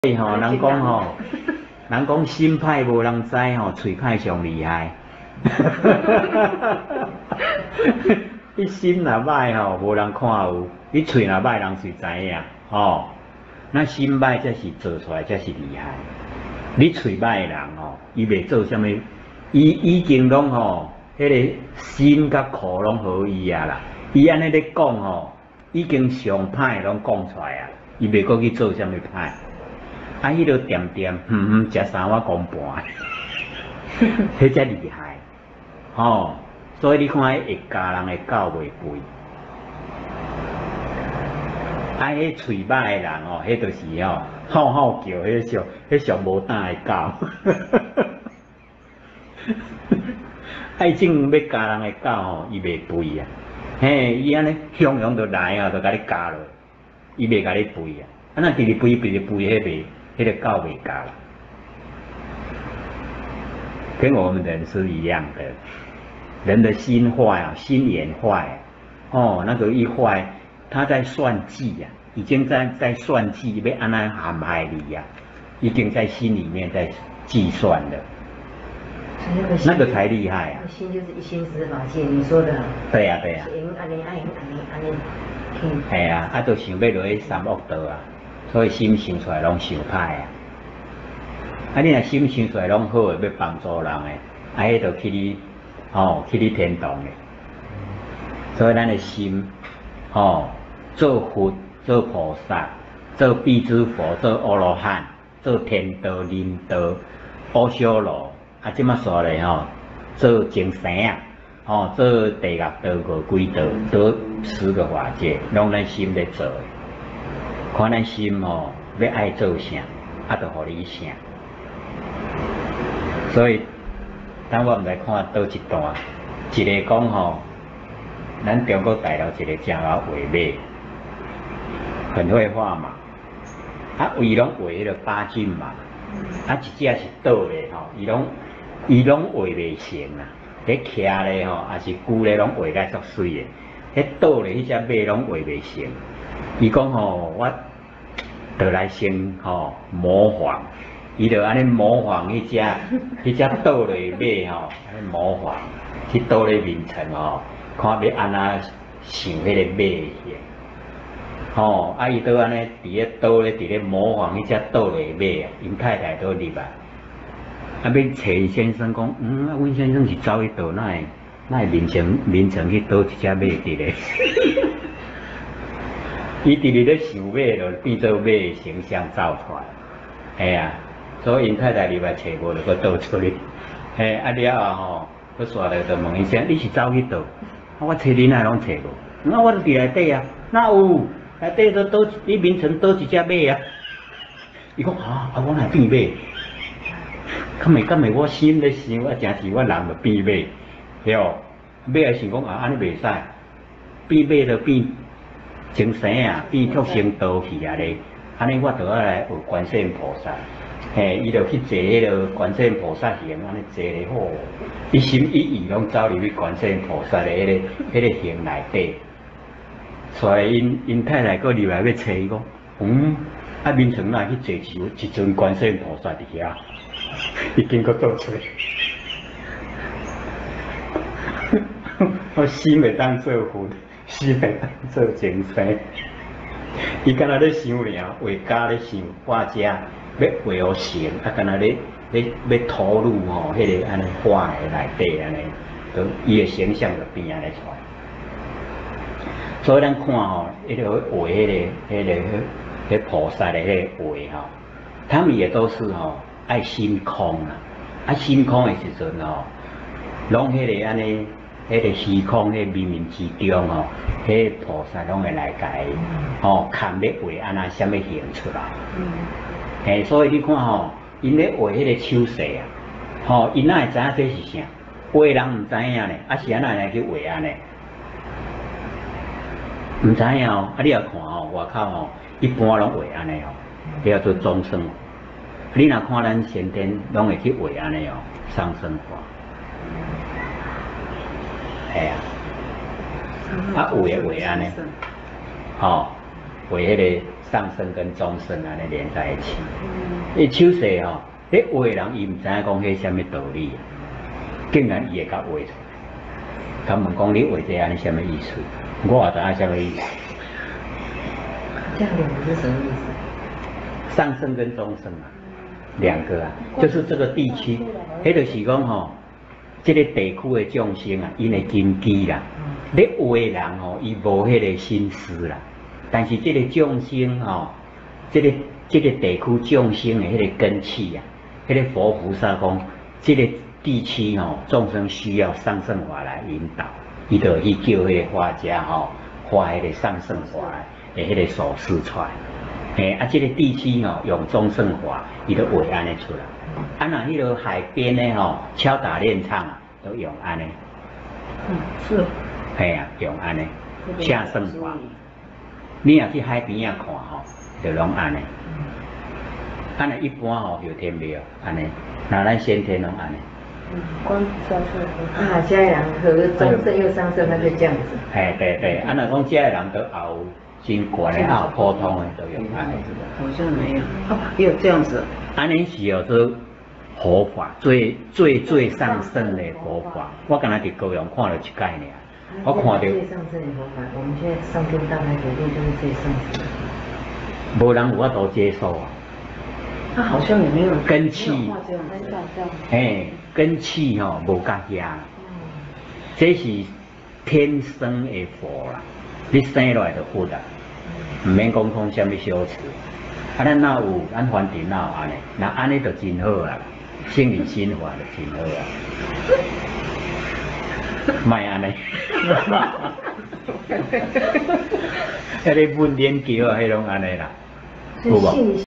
吼，人讲吼，人讲心歹无人知吼，嘴歹上厉害。你心若歹吼，无人看有；你嘴若歹，人是知影吼。那心歹才是做出来才是厉害。你嘴歹的人吼，伊袂做啥物，伊已经拢吼，迄个心甲口拢合一啊啦。伊安尼咧讲吼，已经上歹拢讲出来啊，伊袂阁去做啥物歹。啊，迄个点点，食三碗公盘，迄才厉害，吼、所以你看，会教人的教袂肥，啊，迄嘴歹的人哦，迄就是吼，吼吼叫，迄上无胆的教。爱种要教人的教吼，伊袂肥啊，嘿，伊安尼汹涌就来啊，就甲你教落，伊袂甲你肥啊，啊那直直肥，迄袂。迄个教袂教了，跟我们人是一样的，人的心坏啊，心眼坏，哦，那个一坏，他在算计呀、已经在算计，要安那陷害你呀、已经在心里面在计算了，那个才厉害啊！ 心就是一心十法界，你说的。 对呀、对呀、 安尼， 系啊，啊，就想要落去三恶道啊。所以心想出来拢想歹啊！啊，你若心想出来拢好诶，要帮助人诶，啊，迄就去你去你天堂诶。所以咱诶心，做佛、做菩萨、做必之佛、做阿罗汉、做天道、人道、阿修罗，啊，即马说咧做精神啊，做地狱道、五鬼道，做10个法界，拢咱心咧做诶。看咱心要爱做啥，啊，就互你啥。所以，当我们来看倒一段，一个讲咱中国大陆一个正好画马，很会画嘛，啊，伊拢画迄个八骏马，啊，一只是倒咧伊拢画袂成啊，迄徛咧也是久咧拢画甲足水诶，迄倒咧迄只马拢画袂成。伊讲我得来先模仿，伊就安尼模仿迄只倒落马安尼模仿，去倒咧面前看要安那想迄个马的形，啊伊都安尼伫咧倒咧伫咧模仿迄只倒落马啊，因太太都入来，啊要找伊先生讲，啊阮先生是走迄倒，哪会面前去倒一只马伫咧？伊直直咧想马就变做马的形象造出来，系啊，所以因太太入来找无就搁倒出去，嘿，啊了后搁煞来就问伊声，你是走去倒？我找你哪拢找无？那我伫内底啊，哪有？内底都倒，你面前倒一只马啊？伊讲我哪变马？敢会我心咧想，啊，真是我人就变马，对，马也想讲安尼袂使，变马就变。精神啊，变作成道去啊咧，安尼我就要来学观世音菩萨，嘿，伊就去坐迄个观世音菩萨形，安尼坐咧好，一心一意拢走入去观世音菩萨的迄个形内底，所以因太太搁入来要找伊讲，啊面前哪去坐一尊观世音菩萨伫遐，已经搁倒出来，我心会当做佛。是会做精神，伊敢若咧想尔，画家咧想画家要画好成，啊，敢若咧要投入迄个安尼画的内底安尼，就伊的形象就变安尼出来。所以咱看迄个画迄个菩萨的迄个画他们也都是爱心空啊，啊心空的时阵拢迄个安尼。迄个虚空，迄冥冥之中迄个菩萨拢会来甲伊看要画安那什么形出来。所以你看因咧画迄个手势啊，因哪会知影这是啥？画人唔知影咧，啊是安那来去画安尼？唔知影啊你也看外口一般拢画安尼叫做众生。你若看咱先天拢会去画安尼上升画。系啊，有诶画安尼， 为迄个上圣跟中圣安尼连在一起。伊手势吼，迄画的人伊唔知影讲迄什么道理，竟然伊会甲画出来。他问讲你画这安尼什么意思？我也知影什么意思。 这样两个是什么意思？ 上圣跟中圣啊，两个啊，就是这个地区，迄就是讲吼，这个地区的众生啊，因的根基啦，咧画的人吼，伊无迄个心思啦，但是这个众生吼，这个地区众生的迄个根气啊，迄个佛菩萨讲，这个地区吼，众生需要上圣法来引导，伊就去叫迄个画家吼，画迄个上圣法的迄个手势出来。这个地区吼用中圣法，伊都画安尼出来。若迄个海边呢吼，敲打练唱啊，都用安尼。 是。 用安尼下圣法。你若去海边啊看吼，就拢安尼。若一般吼有天庙安尼，那咱先天拢安尼。 光下圣啊，家人和中圣又上圣，那就这样子。 对，若讲家人都有。真悬的也有普通的都用安尼。 好像没有，也有这样子。 安尼是叫做佛法，最上圣的佛法。我刚才伫高雄看到一概念，我看到最上圣的佛法，我们现在上天大海决定就是最上圣。 无人有法度接受啊。 他好像也没有根气，根气吼无甲遐，这是天生的佛啦。你生落来就有啦，唔免讲什么修持。咱哪有，咱凡尘哪有安尼？那安尼就真好啦，心理心法就真好啊。卖安尼，迄个文研桥啊，迄种安尼啦，有无？